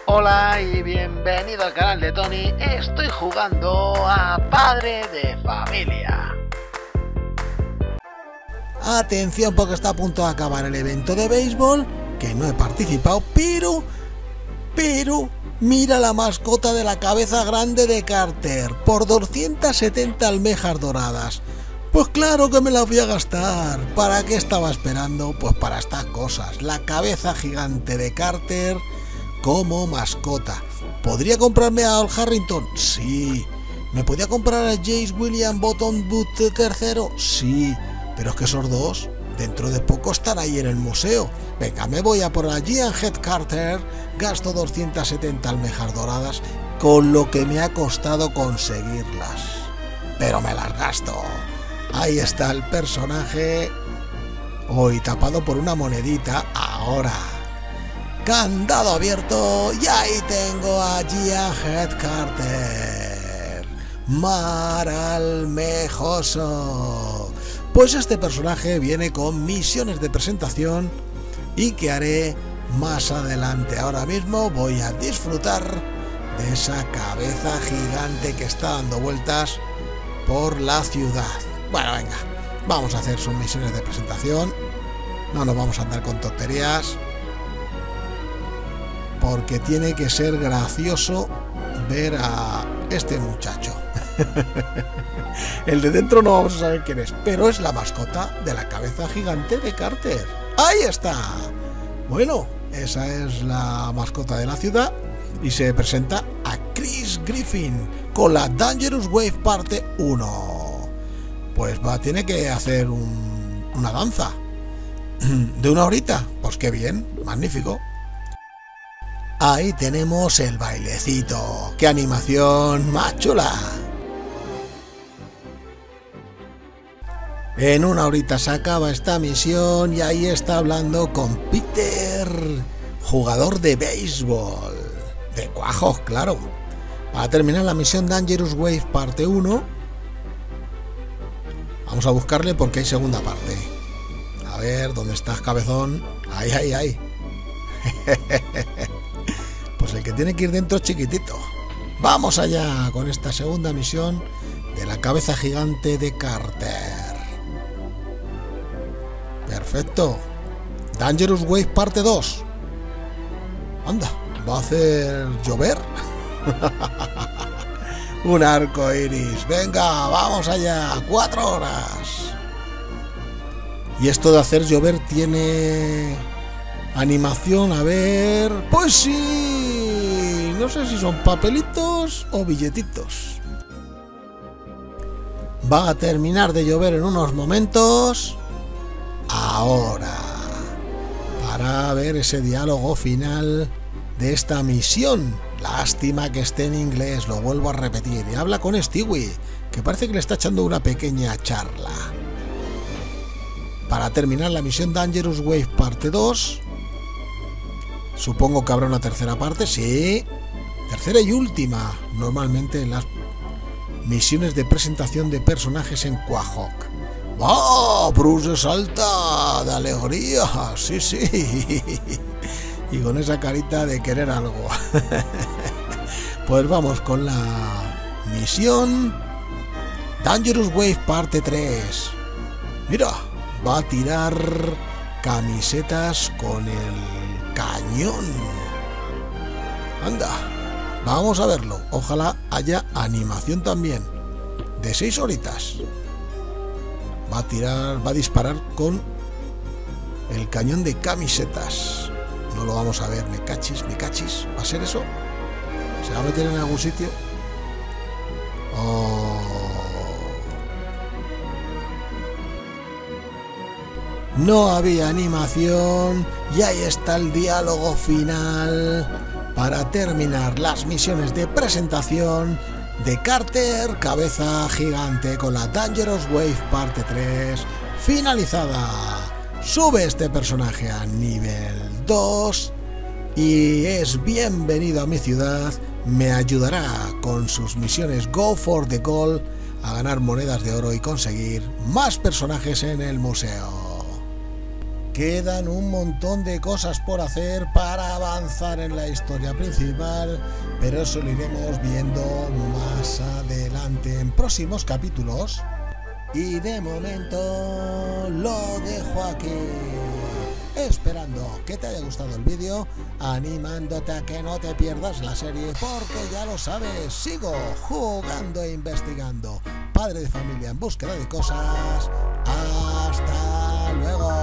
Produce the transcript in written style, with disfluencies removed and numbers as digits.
Hola y bienvenido al canal de Tony. Estoy jugando a Padre de Familia. Atención, porque está a punto de acabar el evento de béisbol, que no he participado, pero mira la mascota de la cabeza grande de Carter por 270 almejas doradas. Pues claro que me la voy a gastar. ¿Para qué estaba esperando? Pues para estas cosas. La cabeza gigante de Carter como mascota. ¿Podría comprarme a Al Harrington? Sí. ¿Me podía comprar a Jace William Bottom Boot III? Sí. Pero es que esos dos dentro de poco están ahí en el museo. Venga, me voy a por la Gian Head Carter. Gasto 270 almejas doradas, con lo que me ha costado conseguirlas, pero me las gasto. Ahí está el personaje, hoy tapado por una monedita. Ahora candado abierto y ahí tengo a Gian Head Carter, Maralmejoso. Pues este personaje viene con misiones de presentación y que haré más adelante. Ahora mismo voy a disfrutar de esa cabeza gigante que está dando vueltas por la ciudad. Bueno, venga, vamos a hacer sus misiones de presentación. No nos vamos a andar con tonterías, porque tiene que ser gracioso ver a este muchacho. El de dentro no vamos a saber quién es, pero es la mascota de la cabeza gigante de Carter. ¡Ahí está! Bueno, esa es la mascota de la ciudad y se presenta a Chris Griffin con la Dangerous Wave parte 1. Pues tiene que hacer una danza de una horita. Pues qué bien, magnífico. Ahí tenemos el bailecito. ¡Qué animación más chula! En una horita se acaba esta misión y ahí está hablando con Peter, jugador de béisbol. De Quahog, claro. Para terminar la misión Dangerous Wave parte 1. Vamos a buscarle porque hay segunda parte. A ver, ¿dónde estás, cabezón? Ahí. Pues el que tiene que ir dentro es chiquitito. Vamos allá con esta segunda misión de la cabeza gigante de Carter. Perfecto. Dangerous Wave parte 2. Anda, ¿va a hacer llover? Un arco iris. Venga, vamos allá. 4 horas. Y esto de hacer llover tiene animación. A ver. Pues sí. No sé si son papelitos o billetitos. Va a terminar de llover en unos momentos. Ahora, para ver ese diálogo final de esta misión. Lástima que esté en inglés, lo vuelvo a repetir. Y habla con Stewie, que parece que le está echando una pequeña charla. Para terminar la misión Dangerous Wave parte 2. Supongo que habrá una tercera parte, sí. Tercera y última, normalmente en las misiones de presentación de personajes en Quahog. ¡Oh! Bruce salta de alegría, sí. Y con esa carita de querer algo. Pues vamos con la misión Dangerous Wave parte 3. Mira, va a tirar camisetas con el cañón. Anda, vamos a verlo. Ojalá haya animación también. De 6 horitas. Va a disparar con el cañón de camisetas. No lo vamos a ver, me cachis. ¿Va a ser eso? ¿Se va a meter en algún sitio? Oh. No había animación y ahí está el diálogo final para terminar las misiones de presentación de Carter, cabeza gigante, con la Dangerous Wave parte 3 finalizada. Sube este personaje a nivel 2 y es bienvenido a mi ciudad. Me ayudará con sus misiones Go for the Gold a ganar monedas de oro y conseguir más personajes en el museo. Quedan un montón de cosas por hacer para avanzar en la historia principal, pero eso lo iremos viendo más adelante en próximos capítulos. Y de momento lo dejo aquí, esperando que te haya gustado el vídeo, animándote a que no te pierdas la serie, porque ya lo sabes, sigo jugando e investigando. Padre de familia en búsqueda de cosas. Hasta luego.